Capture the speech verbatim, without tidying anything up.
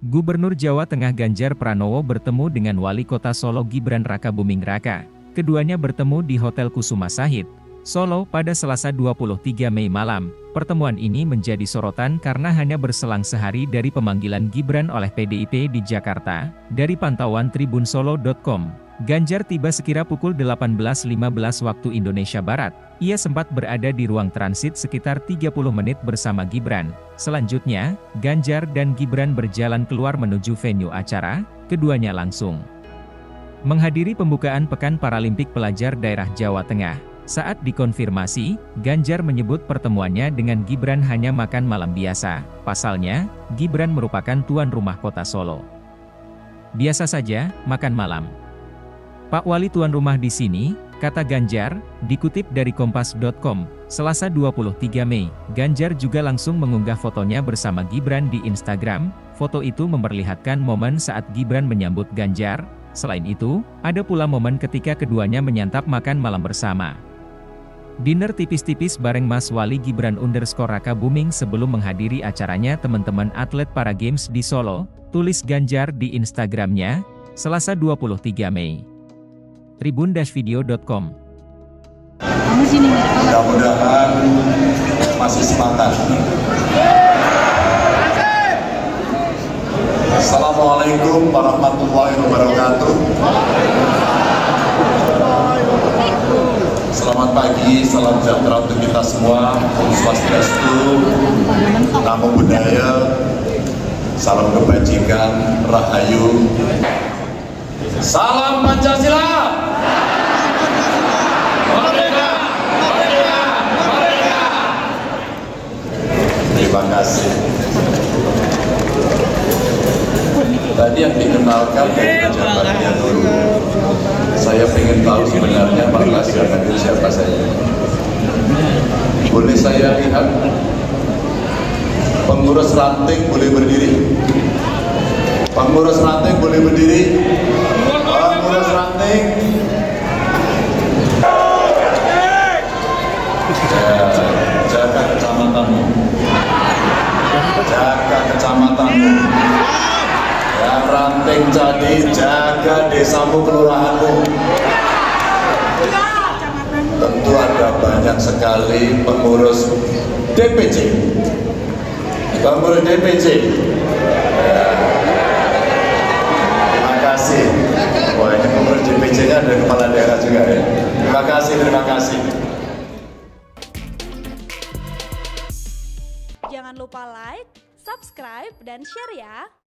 Gubernur Jawa Tengah Ganjar Pranowo bertemu dengan Wali Kota Solo Gibran Rakabuming Raka. Keduanya bertemu di Hotel Kusuma Sahid, Solo pada Selasa dua puluh tiga Mei malam. Pertemuan ini menjadi sorotan karena hanya berselang sehari dari pemanggilan Gibran oleh P D I P di Jakarta. Dari pantauan tribun solo titik com, Ganjar tiba sekira pukul delapan belas lima belas waktu Indonesia Barat. Ia sempat berada di ruang transit sekitar tiga puluh menit bersama Gibran. Selanjutnya, Ganjar dan Gibran berjalan keluar menuju venue acara. Keduanya langsung menghadiri pembukaan Pekan Paralimpik Pelajar Daerah Jawa Tengah. Saat dikonfirmasi, Ganjar menyebut pertemuannya dengan Gibran hanya makan malam biasa. Pasalnya, Gibran merupakan tuan rumah kota Solo. Biasa saja, makan malam. Pak Wali tuan rumah di sini, kata Ganjar, dikutip dari kompas titik com, Selasa dua puluh tiga Mei. Ganjar juga langsung mengunggah fotonya bersama Gibran di Instagram. Foto itu memperlihatkan momen saat Gibran menyambut Ganjar. Selain itu, ada pula momen ketika keduanya menyantap makan malam bersama. Dinner tipis-tipis bareng Mas Wali Gibran underscore Rakabuming sebelum menghadiri acaranya teman-teman atlet para games di Solo, tulis Ganjar di Instagramnya, Selasa dua puluh tiga Mei. tribun video titik com. Mudah-mudahan masih semangat. Assalamualaikum warahmatullahi wabarakatuh. Selamat pagi, salam sejahtera untuk kita semua. Om Swastiastu, Namo Buddhaya, salam kebajikan, Rahayu, salam Pancasila. Merdeka, merdeka, merdeka. Terima kasih. Tadi yang dikenalkan dari pejabatnya dulu. Saya ingin tahu sebenarnya Pak Lasyakan itu siapa saya. Boleh saya lihat? Pengurus ranting boleh berdiri. Pengurus ranting boleh berdiri. Pengurus ranting. Ya, jaga kecamatanmu. Jaga kecamatanmu. Yang ranting jadi jaga desamu, kelurahanmu. Tentu ada banyak sekali pengurus D P C. Pengurus D P C. Ya. Terima kasih. Wah, ini pengurus D P C-nya ada kepala daerah juga ya. Terima kasih, terima kasih. Jangan lupa like, subscribe, dan share ya.